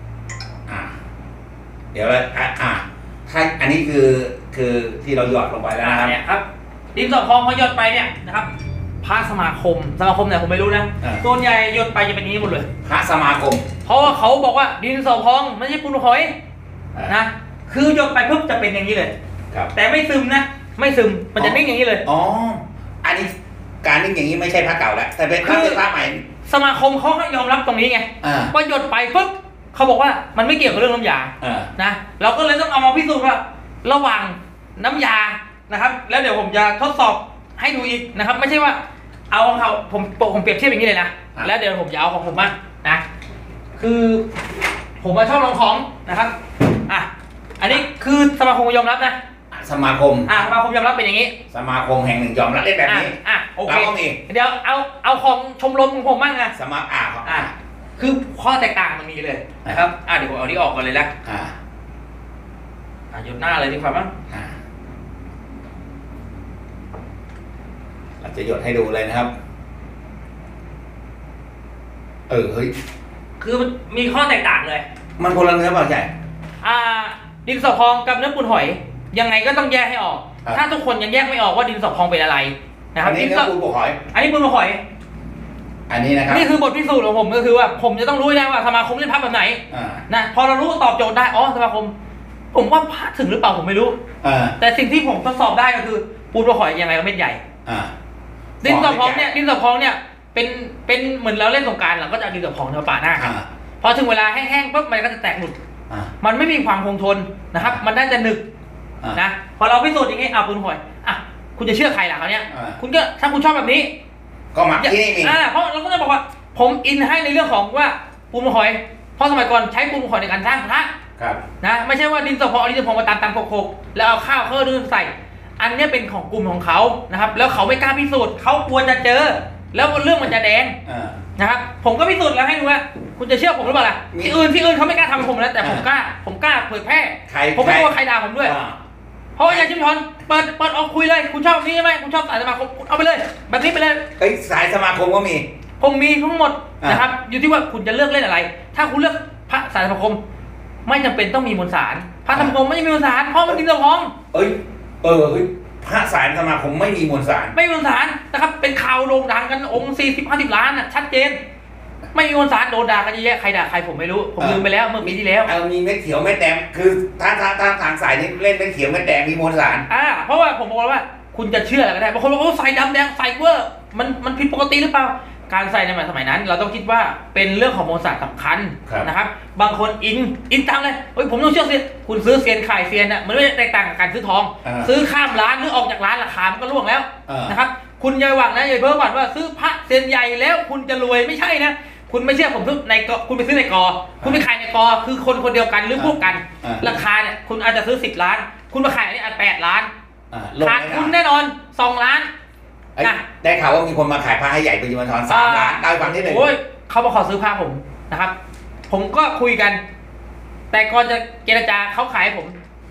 เดี๋ยวถ้าอันนี้คือที่เราหยอดลงไปแล้วนะครับเนี่ยครับดินสอพองเขาหยดไปเนี่ยนะครับพระสมาคมเนี่ยผมไม่รู้นะส่วนใหญ่หยดไปจะเป็นนี้หมดเลยพระสมาคมเพราะว่าเขาบอกว่าดินสอพองไม่ใช่ปูนหอยนะคือหยดไปปุ๊บจะเป็นอย่างนี้เลยแต่ไม่ซึมนะไม่ซึมมันจะนิ่งอย่างนี้เลยอ๋ออันนี้การนิ่งอย่างนี้ไม่ใช่พระเก่าแล้วแต่เป็นพระใหม่สมาคมเขายอมรับตรงนี้ไงว่าหยดไปปุ๊บเขาบอกว่ามันไม่เกี่ยวกับเรื่องน้ำยานะเราก็เลยต้องเอามาพิสูจน์ว่าระหว่างน้ำยานะครับแล้วเดี๋ยวผมจะทดสอบให้ดูอีกนะครับไม่ใช่ว่าเอาของเขาผมเปรียบเทียบอย่างนี้เลยนะแล้วเดี๋ยวผมจะเอาของผมมานะคือผมมาชอบลองของนะครับอันนี้คือสมาคมยอมรับนะสมาคมยอมรับเป็นอย่างนี้สมาคมแห่งหนึ่งยอมรับได้แบบนี้โอเคเดี๋ยวเอาของชมรมของผมบ้างนะคือข้อแตกต่างมันมีเลยนะครับเดี๋ยวผมเอาที่ออกก่อนเลยนะหยุดหน้าเลยดีกว่ามั้งเราจะหยดให้ดูเลยนะครับเฮ้ยคือมันมีข้อแตกต่างเลยมันคนละเนื้อเปล่าใช่ดินสอพองกับเนื้อปูนหอยยังไงก็ต้องแยกให้ออกถ้าทุกคนยังแยกไม่ออกว่าดินสอพองเป็นอะไรนะครับอันนี้เนื้อปูนหอยอันนี้ปูนหอยอันนี้นะครับนี่คือบทพิสูจน์ของผมก็คือว่าผมจะต้องรู้ได้ว่าสมาคมเล่นพระแบบไหนนะพอเรารู้ตอบโจทย์ได้สมาคมผมว่าพระถึงหรือเปล่าผมไม่รู้แต่สิ่งที่ผมทดสอบได้ก็คือปูนหอยยังไงก็เม็ดใหญ่ดินสอพองเนี่ยเป็นเหมือนเราเล่นสงกรานต์เราก็จะดินสอพองมาปะหน้าครับพอถึงเวลาแห้งๆปุ๊บมันก็จะแตกหลุดมันไม่มีความคงทนนะครับมันได้จะหนึบนะพอเราพิสูจน์อย่างนี้ปูนหอยคุณจะเชื่อใครล่ะเขาเนี่ยคุณก็ถ้าคุณชอบแบบนี้ก็มาที่นี่มีเพราะเราก็จะบอกว่าผมอินให้ในเรื่องของว่าปูนหอยเพราะสมัยก่อนใช้ปูนหอยในการสร้างพระนะไม่ใช่ว่าดินสอพองมาตามโคกแล้วเอาข้าวเครื่องดื่มใส่อันนี้เป็นของกลุ่มของเขานะครับแล้วเขาไม่กล้าพิสูจน์เขากลัวจะเจอแล้วเรื่องมันจะแดงนะครับผมก็พิสูจน์แล้วให้ดูว่าคุณจะเชื่อผมหรือเปล่าล่ะที่อื่นเขาไม่กล้าทำผมแล้วแต่ผมกล้าเผยแพร่ผมไม่กลัวใครด่าผมด้วยเพราะว่าอย่างชิมชอนเปิดออกคุยเลยคุณชอบนี้ใช่ไหมคุณชอบสายสมาคมเอาไปเลยแบบนี้ไปเลยสายสมาคมก็มีผมมีทั้งหมดนะครับอยู่ที่ว่าคุณจะเลือกเล่นอะไรถ้าคุณเลือกพระสายสมาคมไม่จำเป็นต้องมีมวลสารพระสมาคมไม่มีมวลสารเพราะมันดินสอพองพระสายสมาคมไม่มีมวลสารนะครับเป็นข่าวโด่งดังกันองค์40-50 ล้านชัดเจนไม่มีมวลสารโดนด่ากันเยอะใครด่าใครผมไม่รู้ผมลืมไปแล้วเมื่อปีที่แล้วมีเม็ดเขียวเม็ดแดงคือถ้าทางสายนี้เล่นเม็ดเขียวเม็ดแดงมีมวลสารเพราะว่าผมบอกว่าคุณจะเชื่ออะไรก็ได้บางคนบอกว่าใส่ดำแดงใส่เวอร์มันผิดปกติหรือเปล่าการใส่ในสมัยนั้นเราต้องคิดว่าเป็นเรื่องของมวลสารสำคัญนะครับบางคนอินตามเลยผมต้องเชื่อเซียนคุณซื้อเซียนขายเซียนมันไม่แตกต่างกับการซื้อทองซื้อข้ามร้านหรือออกจากร้านราคามันก็ร่วงแล้วนะครับคุณอย่าหวังนะอย่าเพ้อฝันว่าซื้อพระเซียนใหญ่แล้วคุณจะรวยไม่ใช่นะคุณไม่เชื่อผมซื้อในกอคุณไปซื้อในกอคุณไปขายในกอคือคนเดียวกันหรือพวกกันราคาเนี่ยคุณอาจจะซื้อ10 ล้านคุณมาขายอันนี้8 ล้านขาดคุณแน่นอน2 ล้านได้ข่าวว่ามีคนมาขายผ้าให้ใหญ่เป็นจำนวน3 ล้านได้ฟังที่หนึ่งเขามาขอซื้อผ้าผมนะครับผมก็คุยกันแต่ก่อนจะเจรจาเขาขายผม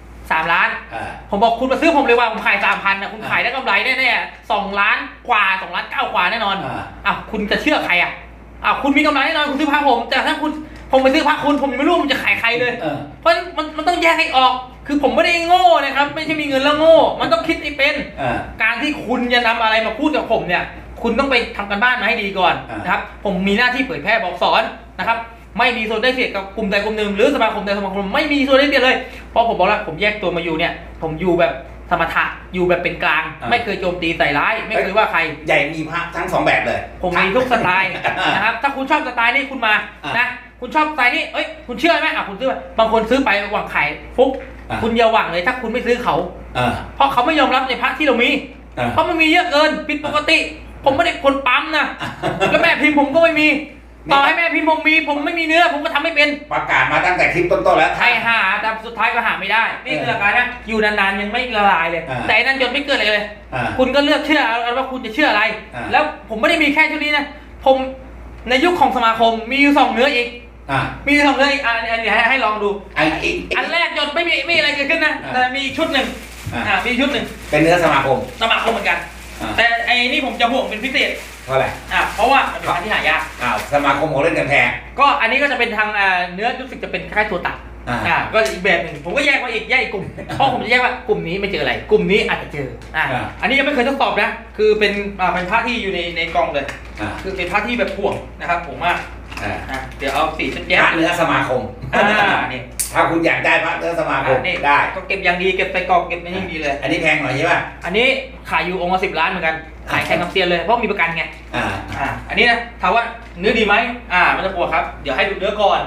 3 ล้านผมบอกคุณมาซื้อผมเลยว่าผมขาย 3,000 นะคุณขายได้กำไรแน่ๆ2 ล้านกว่า2 ล้าน 9 กว่าแน่นอนคุณจะเชื่อใครคุณมีกำไรแน่นอนคุณซื้อผ้าผมแต่ถ้าผมไปซื้อผ้าคุณผมไม่รู้มันจะขายใครเลยเพราะมันต้องแยกให้ออกคือผมไม่ได้โง่นะครับไม่ใช่มีเงินแล้วโง่มันต้องคิดให้เป็นการที่คุณจะนำอะไรมาพูดกับผมเนี่ยคุณต้องไปทำกันบ้านมาให้ดีก่อนนะครับผมมีหน้าที่เผยแพร่บอกสอนนะครับไม่มีส่วนได้เสียกับกลุ่มใดกลุ่มหนึ่งหรือสมาคมใดสมาคมไม่มีส่วนได้เสียเลยเพราะผมบอกแล้วผมแยกตัวมาอยู่เนี่ยผมอยู่แบบสมถะอยู่แบบเป็นกลางไม่เคยโจมตีใส่ร้ายไม่เคยว่าใครใหญ่มีพระทั้ง2แบบเลยผมมีทุกสไตล์นะครับถ้าคุณชอบสไตล์นี้คุณมานะคุณชอบสไตล์นี้คุณเชื่อไหมคุณซื้อบางคนซื้อไปหวังขายฟุกคุณอย่าหวังเลยถ้าคุณไม่ซื้อเขาเพราะเขาไม่ยอมรับในพระที่เรามีเพราะมันมีเยอะเกินผิดปกติผมไม่ได้คนปั๊มนะแล้วแม่พิมพ์ผมก็ไม่มีต่อให้แม่พิมพ์ผมมีผมไม่มีเนื้อผมก็ทำไม่เป็นประกาศมาตั้งแต่คลิปต้นๆแล้วใช่หาแต่สุดท้ายก็หาไม่ได้นี่คือหลักการนะอยู่นานๆยังไม่ละลายเลยแต่นั่นจนไม่เกิดอะไรเลยคุณก็เลือกเชื่อว่าคุณจะเชื่ออะไรแล้วผมไม่ได้มีแค่ชุดนี้นะผมในยุคของสมาคมมีอยู่2เนื้ออีกมี2เนื้ออีกอันนี้ให้ลองดูอันแรกจนไม่อะไรเกิดขึ้นนะแต่มีชุดหนึ่งมีชุดหนึ่งเป็นเนื้อสมาคมเหมือนกันแต่ไอ้นี่ผมจะห่วงเป็นพิเศษเพราะอะไรเพราะว่ามันเป็นพันธุ์ที่หายากสมาคมของเล่นกันแพงก็อันนี้ก็จะเป็นทางเนื้อรู้สึกจะเป็นคล้ายตัวตัดก็อีกแบบหนึ่งผมก็แยกมาอีกกลุ่มเพราะผมจะแยกว่ากลุ่มนี้ไม่เจออะไรกลุ่มนี้อาจจะเจออันนี้ยังไม่เคยทดสอบนะคือเป็นผ้าที่อยู่ในกล่องเลยคือเป็นผ้าที่แบบพ่วงนะครับผมว่าเดี๋ยวเอาสีแยกเนื้อสมาคมนี่ถ้าคุณอยากได้พระเนื้อสมาคมได้ก็เก็บอย่างดีเก็บใส่กล่องเก็บไม่ดีเลยอันนี้แพงหน่อยใช่ป่ะอันนี้ขายอยู่องค์ละ10 ล้านเหมือนกันขายแข่งกับเซียนเลยเพราะมีประกันไงอันนี้นะถามว่าเนื้อดีไหมมันจะปวดครับเดี๋ยวให้ดูเนื้อก่อน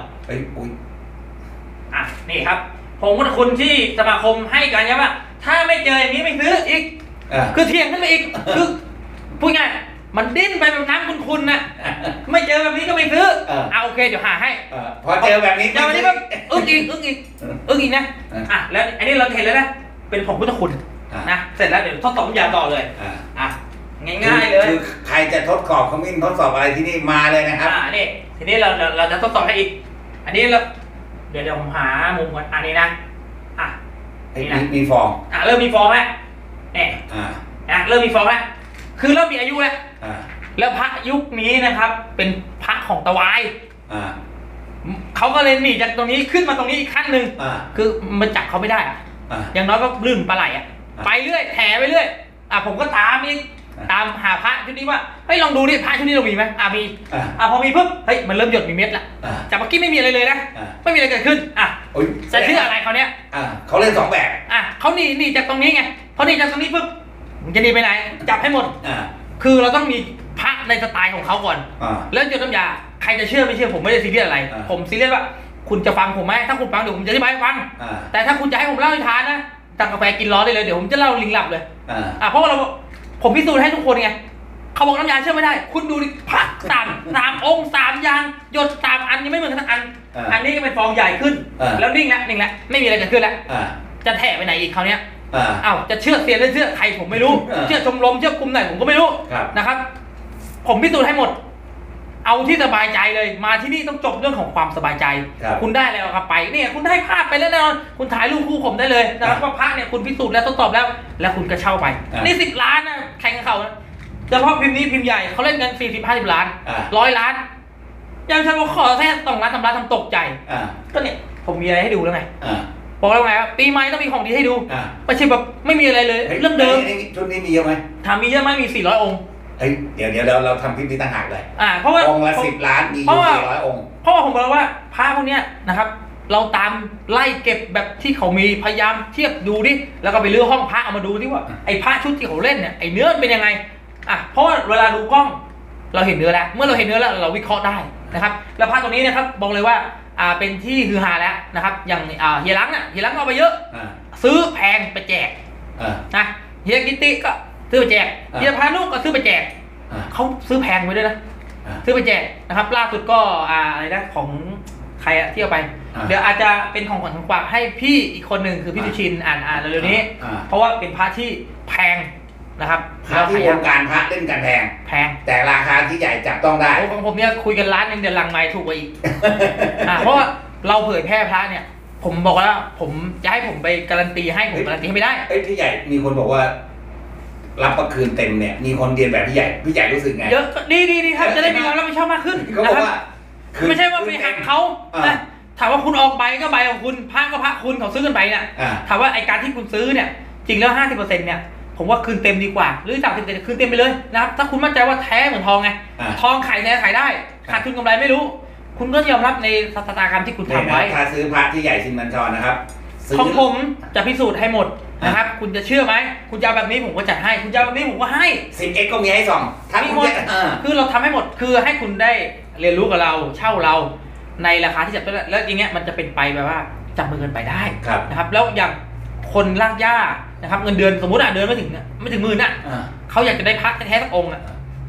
นี่ครับผมกับคุณที่สมาคมให้กันว่าถ้าไม่เจออย่างนี้ไม่ซื้ออีกคือเถียงขึ้นมาอีกคือพูดง่ายมันดิ้นไปแบบน้ำคุณนะไม่เจอแบบนี้ก็ไม่ซื้อโอเคเดี๋ยวหาให้พอเจอแบบนี้แบบอึ้งอีกนะแล้วอันนี้เราเห็นแล้วนะเป็นของพุทธคุณนะเสร็จแล้วเดี๋ยวทดสอบยาต่อเลยง่ายๆเลยคือใครจะทดสอบคอมมินทดสอบอะไรที่นี่มาเลยนะครับนี่ทีนี้เราจะทดสอบให้อีกอันนี้เราเดี๋ยวผมหามุมก่อนอันนี้นะนี่นะมีฟองเริ่มมีฟองแล้วเนี่ยเริ่มมีฟองแล้วคือเริ่มมีอายุแล้วแล้วพระยุคนี้นะครับเป็นพระของตะวายเขาก็เลยหนีจากตรงนี้ขึ้นมาตรงนี้อีกขั้นหนึ่งคือมันจับเขาไม่ได้อย่างน้อยก็ลื่นปลาไหลไปเรื่อยแถไปเรื่อยผมก็ตามอีกตามหาพระชุดนี้ว่าเฮ้ยลองดูดิพระชุดนี้เรามีไหมมีพอมีปุ๊บเฮ้ยมันเริ่มหยดมีเม็ดละจากเมื่อกี้ไม่มีอะไรเลยนะไม่มีอะไรเกิดขึ้นจะชื่ออะไรเขาเนี้ยเขาเล่น2แบบเขาหนีจากตรงนี้ไงเขาหนีจากตรงนี้ปุ๊บมันจะหนีไปไหนจับให้หมดคือเราต้องมีพระในสไตล์ของเขาก่อนแล้วหยดน้ำยาใครจะเชื่อไม่เชื่อผมไม่ได้ซีเรียสอะไรผมซีเรียสว่าคุณจะฟังผมไหมถ้าคุณฟังเดี๋ยวผมจะอธิบายให้ฟังแต่ถ้าคุณจะให้ผมเล่านิทานนะตักกาแฟกินร้อนได้เลยเดี๋ยวผมจะเล่าลิงหลับเลยเพราะว่าผมพิสูจน์ให้ทุกคนไงเขาบอกน้ำยาเชื่อไม่ได้คุณดูดิพระสามองค์3 อย่างหยด3 อันยังไม่เหมือนกันอันอันนี้ก็เป็นฟองใหญ่ขึ้นแล้วนิ่งแล้วไม่มีอะไรเกิดขึ้นแล้วจะแถไปไหนอีกคราวนี้จะเชื่อเซียนหรือเชื่อใครผมไม่รู้เชื่อชมรมเชื่อกลุ่มไหนผมก็ไม่รู้นะครับผมพิสูจน์ให้หมดเอาที่สบายใจเลยมาที่นี่ต้องจบเรื่องของความสบายใจคุณได้แล้วครับไปเนี่ยคุณได้ภาพไปแล้วแน่นอนคุณถ่ายรูปคู่ผมได้เลยนะครับว่าพระเนี่ยคุณพิสูจน์แล้วทดสอบแล้วคุณก็เช่าไปนี่10 ล้านนะแข่งกับเขาเฉพาะพิมพ์นี้พิมพ์ใหญ่เขาเล่นกัน40-50 ล้าน100 ล้านยังฉันบอกขอแค่2 ล้าน 3 ล้านทำตกใจก็เนี่ยผมมีอะไรให้ดูแล้วไงบอกแล้วไงว่าปีใหม่ต้องมีของดีให้ดูไม่ใช่แบบไม่มีอะไรเลยเรื่องเดิมชุดนี้มีเยอะไหมมีเยอะไหมมี400 องค์เดี๋ยวเราทำพิมพ์นี้ต่างหากเลยเพราะว่าองค์ละ10 ล้านมีอยู่400 องค์เพราะว่าผมบอกว่าพระพวกนี้นะครับเราตามไล่เก็บแบบที่เขามีพยายามเทียบดูดิแล้วก็ไปเลือกห้องพระเอามาดูที่ว่าไอ้พระชุดที่เขาเล่นเนี่ยไอ้เนื้อเป็นยังไงเพราะว่าเวลาดูกล้องเราเห็นเนื้อแล้วเมื่อเราเห็นเนื้อแล้วเราวิเคราะห์ได้นะครับแล้วพระตัวนี้นะครับบอกเลยว่าเป็นที่ฮือฮาแล้วนะครับอย่างเฮียลังเอาไปเยอะซื้อแพงไปแจกนะเฮียกิติก็ซื้อไปแจกเฮียพานุก็ซื้อไปแจกเขาซื้อแพงไปด้วยนะซื้อไปแจกนะครับล่าสุดก็อะไรนะของใครที่เอาไปเดี๋ยวอาจจะเป็นของขวัญของฝากให้พี่อีกคนหนึ่งคือพี่สุชินเร็วๆนี้เพราะว่าเป็นพระที่แพงนะครับพระที่วงการพระเล่นกันแพงแต่ราคาที่ใหญ่จับต้องได้ของผมเนี่ยคุยกัน1 ล้านเดือนหลังไม้ถูกกว่าอีกเพราะว่าเราเผยแพร่พระเนี่ยผมบอกว่าผมจะให้ผมไปการันตีให้ผมการันตีให้ไม่ได้พี่ใหญ่มีคนบอกว่ารับประคืนเต็มเนี่ยมีคนเรียนแบบพี่ใหญ่รู้สึกไงเยอะดีครับจะได้มีความรับผิดชอบมากขึ้นนะครับไม่ใช่ว่าไปหักเขาถามว่าคุณออกใบก็ใบของคุณพระก็พระคุณเขาซื้อกันไปเนี่ยถามว่าไอการที่คุณซื้อเนี่ยจริงแล้ว50%เนี่ยผมว่าคืนเต็มดีกว่าหรือ30%คืนเต็มไปเลยนะครับถ้าคุณมั่นใจว่าแท้เหมือนทองไงทองขายได้ขาดทุนกำไรไม่รู้คุณก็ยอมรับในสถานการณ์ที่คุณทำไว้ถ้าซื้อพระที่ใหญ่ชินบัญชรนะครับของผมจะพิสูจน์ให้หมดนะครับคุณจะเชื่อไหมคุณจะเอาแบบนี้ผมก็จัดให้คุณจะเอาแบบนี้ผมก็ให้ 10x ก็มีให้2ทั้งหมดคือเราทำให้หมดคือให้คุณได้เรียนรู้กับเราเช่าเราในราคาที่จับต้องแล้วอย่างเงี้ยมันจะเป็นไปแบบว่าจับมือกันไปได้นะครับแล้วอย่างคนลากย่านะครับเงินเดือนสมมติเดือนไม่ถึง10,000เขาอยากจะได้พระแท้ๆสักองค์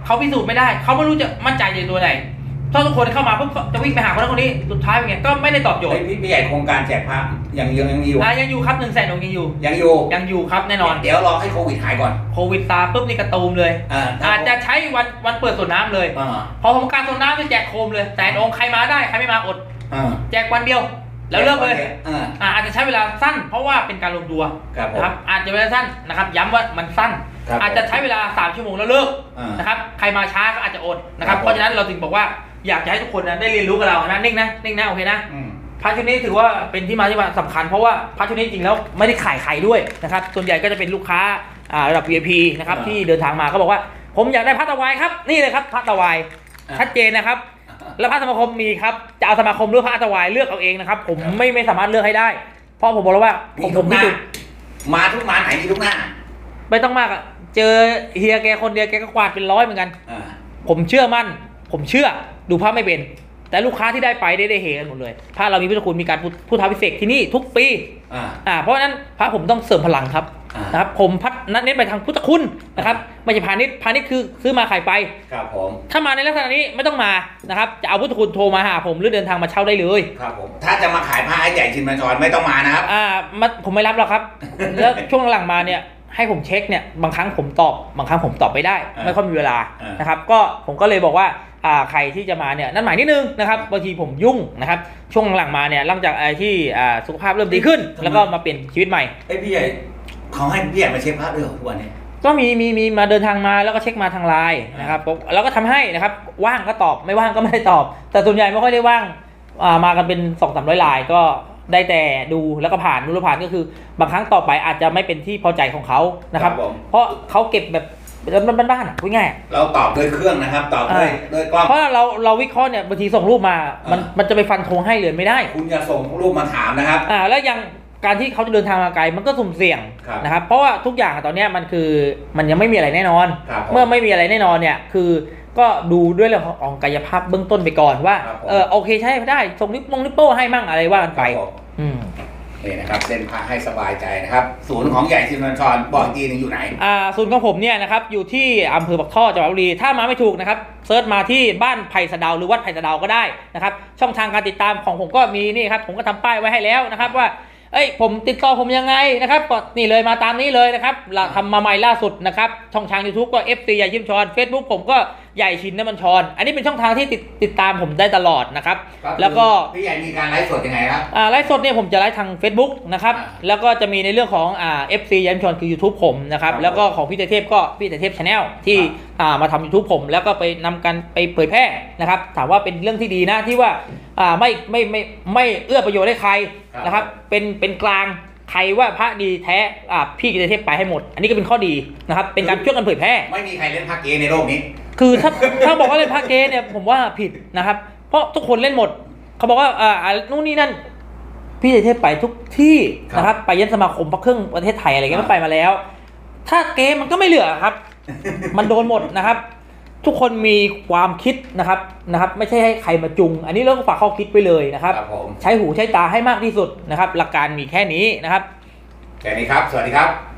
เขาพิสูจน์ไม่ได้เขาไม่รู้จะมั่นใจในตัวไหนถ้าทุกคนเข้ามาปุ๊บจะวิ่งไปหาคนนั้นคนนี้สุดท้ายเป็นไงก็ไม่ได้ตอบโจทย์พี่ใหญ่โครงการแจกพระยังอยู่ยังอยู่ครับ100,000 องค์ยังอยู่ครับแน่นอนเดี๋ยวรอให้โควิดหายก่อนโควิดซาปุ๊บนี่กระตูมเลยอาจจะใช้วันเปิดสวนน้ำเลยพอผมการสวนน้ำจะแจกโคมเลย100,000 องค์ใครมาได้ใครไม่มาอดแจกวันเดียวแล้วเลิกเลยอาจจะใช้เวลาสั้นเพราะว่าเป็นการรวมตัวนะครับอาจจะเวลาสั้นนะครับย้ำว่ามันสั้นอาจจะใช้เวลา3 ชั่วโมงแล้วเลิกนะครับใครมาช้าก็อาจจะอดนะครับเพราะฉะนั้นเราถึงบอกว่าอยากจะให้ทุกคนได้เรียนรู้กับเรานะนิ่งนะโอเคนะพระชุดนี้ถือว่าเป็นที่มาสำคัญเพราะว่าพระชุดนี้จริงแล้วไม่ได้ขายใครด้วยนะครับส่วนใหญ่ก็จะเป็นลูกค้าระดับ VIP นะครับที่เดินทางมาก็บอกว่าผมอยากได้พระตะวายครับนี่เลยครับพระตะวายชัดเจนนะครับแล้วพระสมาคมมีครับจะเอาสมาคมหรือพระตะวายเลือกเอาเองนะครับผมไม่สามารถเลือกให้ได้เพราะผมบอกแล้วว่าผมที่สุดมาทุกมาไหนมีทุกหน้าไม่ต้องมากเจอเฮียแกคนเดียวแกก็กวาดเป็น100เหมือนกันผมเชื่อมั่นผมเชื่อดูภาพไม่เป็นแต่ลูกค้าที่ได้ไปได้เฮกันหมดเลยพระเรามีพุทธคุณมีการพุทธาภิเษกที่นี่ทุกปีเพราะฉะนั้นพระผมต้องเสริมพลังครับนะครับผมเน้นไปทางพุทธคุณนะครับไม่ใช่พาณิชย์คือซื้อมาขายไปครับผมถ้ามาในลักษณะนี้ไม่ต้องมานะครับจะเอาพุทธคุณโทรมาหาผมหรือเดินทางมาเช่าได้เลยครับผมถ้าจะมาขายผ้าใหญ่ชินบัญชรไม่ต้องมานะครับผมไม่รับหรอกครับแล้วช่วงหลังมาเนี่ยให้ผมเช็คเนี่ยบางครั้งผมตอบบางครั้งผมตอบไม่ได้ไม่ค่อยมีเวลานะครับก็ผมก็เลยบอกว่าใครที่จะมาเนี่ยนั่นหมายนิดนึงนะครับบางทีผมยุ่งนะครับช่วงหลังมาเนี่ยหลังจากที่สุขภาพเริ่มดีขึ้นแล้วก็มาเปลี่ยนชีวิตใหม่พี่ใหญ่เขาให้พี่ใหญ่มาเช็คพระด้วยทุกวันนี้ก็มีมาเดินทางมาแล้วก็เช็คมาทางไลน์นะครับแล้วก็ทำให้นะครับว่างก็ตอบไม่ว่างก็ไม่ได้ตอบแต่ส่วนใหญ่ไม่ค่อยได้ว่างมากันเป็น200-300 รายก็ได้แต่ดูแล้วก็ผ่านผ่านก็คือบางครั้งต่อไปอาจจะไม่เป็นที่พอใจของเขานะครับเพราะเขาเก็บแบบบ้านๆพูดง่ายเราตอบด้วยเครื่องนะครับตอบด้วยกล้องเพราะเราวิเคราะห์เนี่ยบางทีส่งรูปมามันจะไปฟันธงให้เลยไม่ได้คุณจะส่งรูปมาถามนะครับแล้วยังการที่เขาจะเดินทางมาไกลมันก็สุ่มเสี่ยงนะครับเพราะว่าทุกอย่างตอนนี้มันยังไม่มีอะไรแน่นอนเมื่อไม่มีอะไรแน่นอนเนี่ยคือก็ดูด้วยเรื่องของกายภาพเบื้องต้นไปก่อนว่าโอเคใช้ได้ส่งนิ้วโป้ให้มั่งอะไรว่ากันไปนี่นะครับเส้นพระให้สบายใจนะครับศูนย์ของใหญ่ชินบัญชรบอกทีนึงอยู่ไหนศูนย์ของผมเนี่ยนะครับอยู่ที่อำเภอปักท่อจังหวัดบุรีถ้ามาไม่ถูกนะครับเซิร์ชมาที่บ้านไผ่สะเดาหรือวัดไผ่สะเดาก็ได้นะครับช่องทางการติดตามของผมก็มีนี่ครับผมก็ทำป้ายไว้ให้แล้วนะครับว่าผมติดต่อผมยังไงนะครับก็นี่เลยมาตามนี้เลยนะครับทำมาใหม่ล่าสุดนะครับช่องทาง YouTube ก็ FC ใหญ่ชินบัญชร Facebook ผมก็ใหญ่ชินบัญชรอันนี้เป็นช่องทางที่ติดตามผมได้ตลอดนะครับแล้วก็พี่ใหญ่มีการไลฟ์สดยังไงครับไลฟ์สดเนี่ยผมจะไลฟ์ทาง Facebook นะครับแล้วก็จะมีในเรื่องของFC ใหญ่ชินบัญชรคือ YouTube ผมนะครับแล้วก็ของพี่เทพก็พี่เทพ Channel ที่มาทำ YouTube ผมแล้วก็ไปนำกันไปเผยแพร่นะครับถามว่าเป็นเรื่องที่ดีนะที่ว่าไม่เอื้อประโยชน์ให้ใครนะครับเป็นกลางใครว่าพระดีแท้พี่กิตติเทพไปให้หมดอันนี้ก็เป็นข้อดีนะครับเป็นการช่วยกันเผยแพร่ไม่มีใครเล่นพระเกในโลกนี้คือถ้าบอกว่าเล่นพระเกเนี่ยผมว่าผิดนะครับเพราะทุกคนเล่นหมดเขาบอกว่านู่นนี่นั่นพี่กิตติเทพไปทุกที่นะครับไปยันสมาคมพระเครื่องประเทศไทยอะไรเงี้ยก็ไปมาแล้วถ้าเกมมันก็ไม่เหลือครับมันโดนหมดนะครับทุกคนมีความคิดนะครับไม่ใช่ให้ใครมาจุงอันนี้เราก็ฝากข้อคิดไปเลยนะครับใช้หูใช้ตาให้มากที่สุดนะครับหลักการมีแค่นี้นะครับแค่นี้ครับสวัสดีครับ